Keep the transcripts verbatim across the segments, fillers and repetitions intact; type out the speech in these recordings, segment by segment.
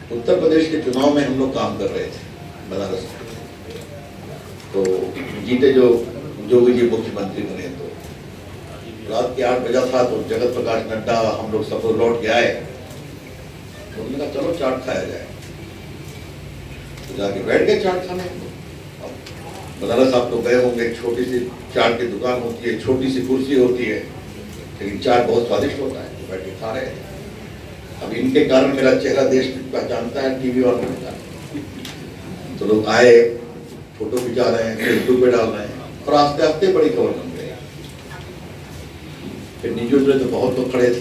उत्तर प्रदेश के चुनाव में हम लोग काम कर रहे थे बनारस में, तो जीते जो जोगी जी मुख्यमंत्री बने, तो रात के आठ बजा था, तो जगत प्रकाश नड्डा हम लोग सब लोग लौट के आए, तो उन्होंने कहा चलो चाट खाया जाए, तो जाके बैठ गए चाट खाने। बनारस आप तो गए होंगे, छोटी सी चाट की दुकान होती है, छोटी सी कुर्सी होती है, लेकिन चाट बहुत स्वादिष्ट होता है, तो बैठ के खा रहे हैं। अब इनके कारण मेरा चेहरा देश पहचानता है, टीवी वालों ने, तो लोग आए, फोटो खिंचा रहे हैं, फेसबुक पे डाल रहे हैं, और आस्ते आस्ते बड़ी खबर बन गई। फिर न्यूज में तो बहुत लोग खड़े थे,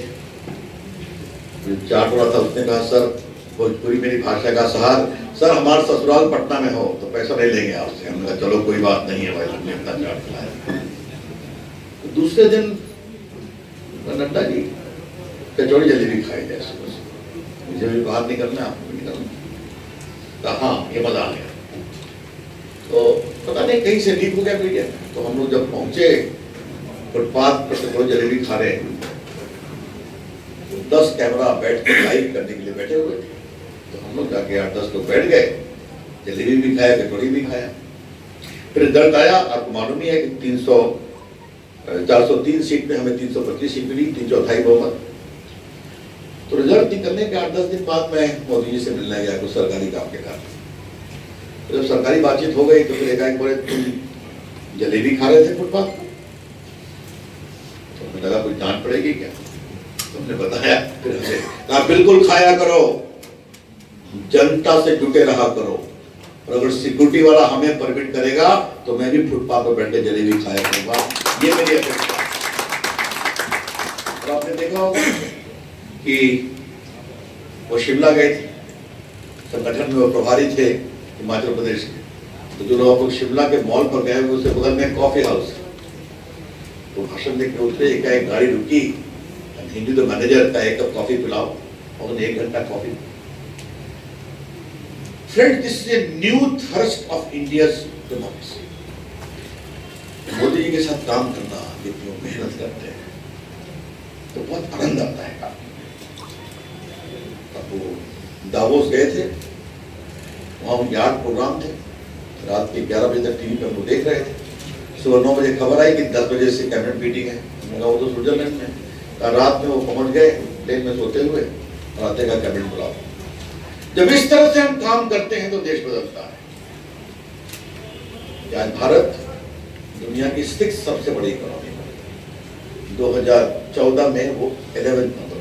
चाट रहा था, उसने कहा सर भोजपुरी मेरी भाषा का सहार, सर हमारा ससुराल पटना में हो तो पैसा नहीं लेंगे आपसे। हमने कहा चलो कोई बात नहीं है भाई, हमने इतना चाट खिलाया। तो दूसरे दिन नड्डा जी कचौड़ी जलेबी खाई जाए, सुबह से मुझे भी बाहर निकलना, आपको भी निकलना, कहा हाँ ये मजा आ गया। तो पता नहीं कहीं से लीक हो गया मीडिया, तो हम लोग जब पहुंचे फुटपाथ पर कचौड़ी जलेबी खा रहे, दस कैमरा बैठ के लाइव करने के लिए बैठे हुए थे, तो हम लोग जाके आठ दस लोग बैठ गए, जलेबी भी खाया, कचौड़ी भी खाया। फिर रिजल्ट आया, आपको मालूम ही है कि तीन सौ चार सौ तीन सीट में हमें तीन सौ पच्चीस सीट मिली, तीन चौथाई बहुमत। तो रिजल्ट निकलने के आठ दस दिन बाद मैं मोदी जी से मिलने गया कुछ सरकारी काम के कारण। तो जब सरकारी बातचीत हो गई तो फिर एकाएक बोले तुम जलेबी खा रहे थे फुटपाथ, तो मुझे लगा कोई डांट पड़ेगी क्या, तुमने बताया, फिर हमसे कहा बिल्कुल खाया करो, जनता से जुटे रहा करो, और अगर सिक्योरिटी वाला हमें परमिट करेगा तो मैं भी फुटपाथ पर बैठ के जलेबी खाया करूंगा, ये मेरी अपेक्षा। और आपने देखा होगा कि वो शिमला गए थे, संगठन में वो प्रभारी थे हिमाचल प्रदेश के, तो जो लोग शिमला के मॉल पर गए हुए, उसके बगल में कॉफी हाउस, तो भाषण देकर उतरे, एक एक गाड़ी रुकी, हिंदी तो मैनेजर का एक कप कॉफी पिलाओ, और एक घंटा coffee. Friend, this is a new thirst of India's democracy. Modi ji के साथ काम करना, जितनी मेहनत करते हैं तो बहुत आनंद आता है काम। अब वो दावोस गए थे, वहाँ उनके आठ प्रोग्राम थे, रात के ग्यारह बजे तक टीवी पर हम लोग देख रहे थे। सुबह नौ बजे खबर आई कि दस बजे से कैबिनेट मीटिंग है, वो तो स्विट्जरलैंड में, रात में वो पहुंच गए प्लेन में सोते हुए, और आते का कैबिनेट बुलाओ। जब इस तरह से हम काम करते हैं तो देश बदलता है। आज भारत दुनिया की सिक्स सबसे बड़ी इकोनॉमी है, दो हज़ार चौदह में वो ग्यारहवें नंबर